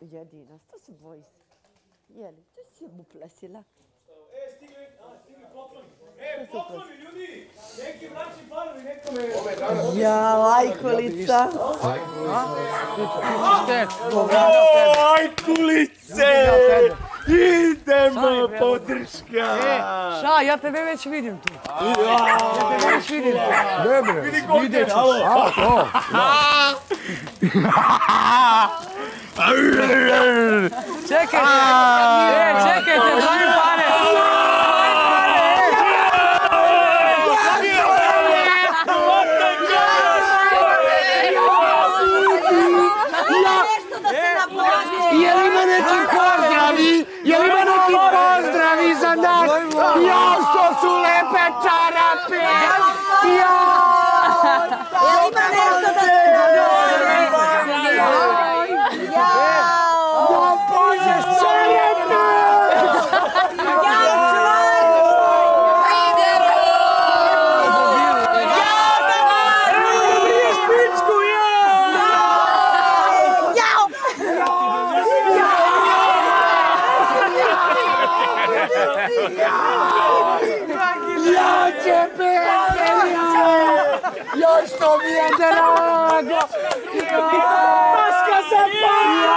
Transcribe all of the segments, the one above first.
jedina, što se boji se? Jeli, to si mu plesila. Stigli pokloni. Pokloni, ljudi! Neki mlači panovi, nekome... Ja, lajkolica. Lajkulice! Idemo, podrška! Ša, ja tebe već vidim tu. Ja tebe već vidim tu. Dobre, vidjet ćeš. Čekajte, daj pare. Jel ima neki pozdravi za nas? Jao, što su lepe čarape! Jao! Jel ima nešto da se nabode? Jao, Bože, čarape! Joj, što mi je drago! Paška se para!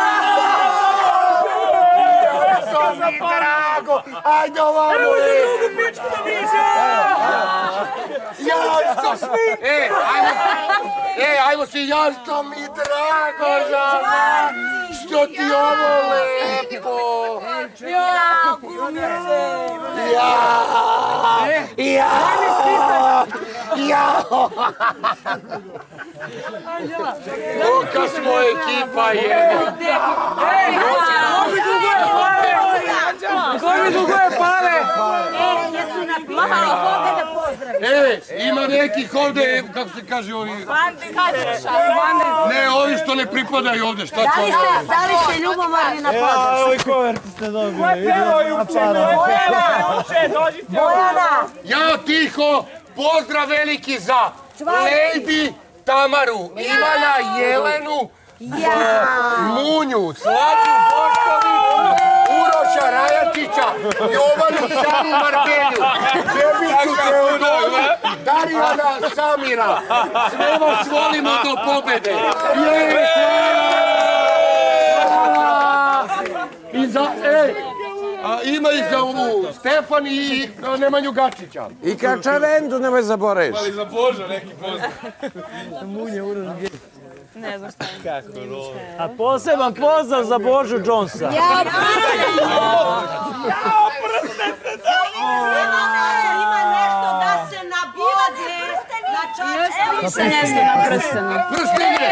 Što mi je drago! Ajde ovamo! Evo za drugu pičku da biže! Joj, što smim! Ajmo svi, joj, što mi je drago, žaba! Što ti ovo lepo! Jao, kumice! Jao! Kolika smo ekipa je! Ko mi duguje pare? Jesu napisali koga da pozdravi? Ima nekih ovdje, kako se kaže ovi... Ne, ovi što ne pripadaju ovdje, šta to? Da li ste ljubomorni na podršku? Ovi koverti ste dobili. Ko je pevao juče? Bojana! Jao, tiho! Pozdrav veliki za Lejdi, Tamaru, Ivana, Jelenu, Munju, Slađu Boškoviću, Uroša Rajatića, Jovanu Samu Margelju, Bebicu Teodoru, Darijana Samira. Sve vas volimo do pobjede. I za... Ima i za ovu Stefan i Nemanju Gačića. I Kačarendu nemoj zaboraviš. Ali za Božo neki pozdrav. Munje urožge. Ne znaš šta. Kako roli. A poseban pozdrav za Božu Jonesa. Ja prsne se! Ima nešto da se nabode na čačku. Evo se nešto na prstenu. Prstine!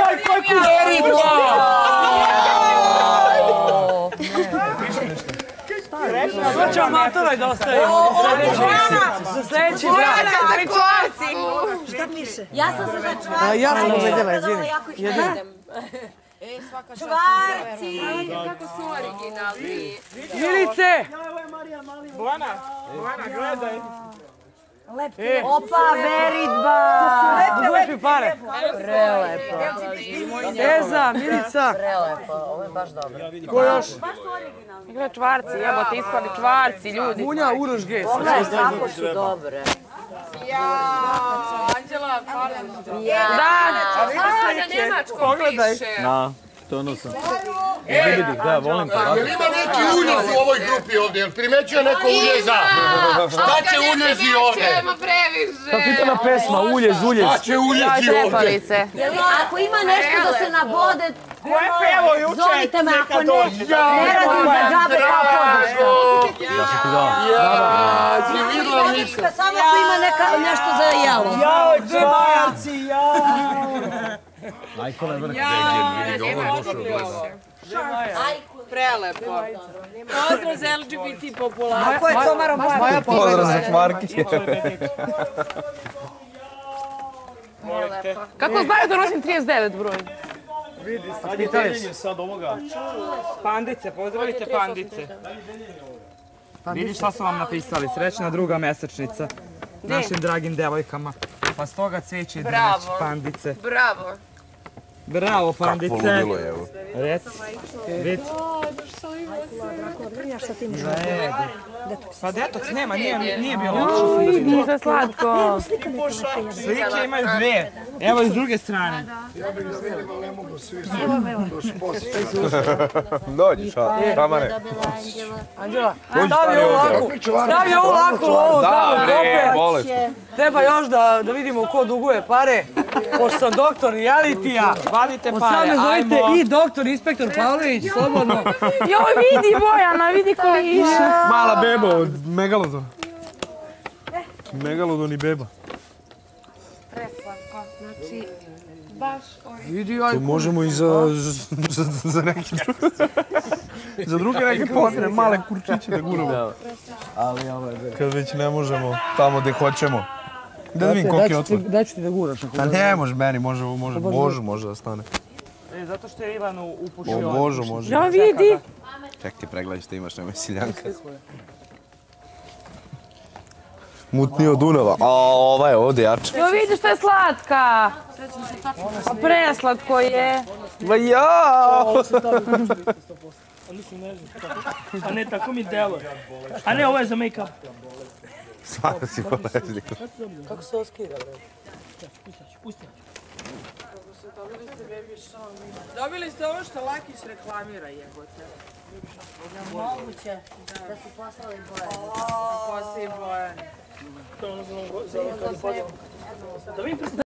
Što ćemo matoroj da ostavimo? Za sljedeći brak. Šta piše? Ja sam se za čvarci. Ja sam uvedela, izvini. Čvarci! Kako su originalni. Milice! Bojana, gledaj. Opa, veridba! Duguješ mi pare? Prelepo. Eza, Milica. Prelepo, ovo je baš dobro. Ko još? Gle čvarci, jebote, ispali čvarci, ljudi. Munja, urožge. Pogledaj kako su dobre. Anđela, hvala. Da, Na njemačkom piše. Na, to nosim. Da, volim te. Jel ima neki uljez u ovoj grupi ovdje? Jel primećuje neko uljeza? Šta će uljezi ovdje? Ćemo previše. Kako pitana pesma, uljez. Šta će uljezi ovdje? Trepalice. ako ima nešto da se nabode, Ko je pevao juče? zovite me ako ne. Ja, Ne radim za džabe kao podrška. Ja sam ti dao. si vidjela Mica? Samo ako ima nešto za jelo. Jao, čvarci, jao! Ajkole vrh. Prelepo. Pozdrav za LGBT populaciju. Ako je Tomaro Maja Pozdrav za čvarki. Kako znaju da nosim 39 broj? Deljenje sad ovoga. Pandice, pozdravite pandice. Vidi šta su vam napisali, srećna druga mesečnica našim dragim devojkama. Pa stoga cveće i drveć, pandice. Bravo. Bravo, pandice. Kakvo ludilo je, evo. Reci. Vidi. Pa detoks nema, nije bio lošo. Vidi, sve slatko. Slike imaju dve. Evo iz druge strane. Dođi, šamane. Anđela, stavi ovu laku lovu tamo kope. Boleš. Treba još da vidimo ko duguje pare. Pošto sam doktor realitija. Vadite Od pare, same zovite ajmo. i doktor inspektor Pavlović, slobodno. Joj, vidi Bojana, vidi koliša. Mala beba od Megalodon. Megalodon i beba. Vidi, aj. Možemo i za neke druge. Za druge neke potrebe, male kurčiće da guramo. Ali kad već ne možemo tamo gde hoćemo. Da vidim koliko je otvor. Daj ću ti da guraš. A ne može meni, može da stane. Zato što je Ivan upušio. Može. Joj, vidi. Čekaj, pregledaj što imaš, nemoj siljanka. Mutniji od Dunava. A ova je ovdje jača. Joj, vidi što je slatka. Pa preslatko je. Ma jao! A ne, tako mi deluje. A ne, ovo je za make-up. Stvarno si bolesnik. Kako se ovo skida, bre? Dobili ste ovo što Lakić reklamira, jebote. Moguće da su poslali Bojani. Poslije Bojani. Da vidim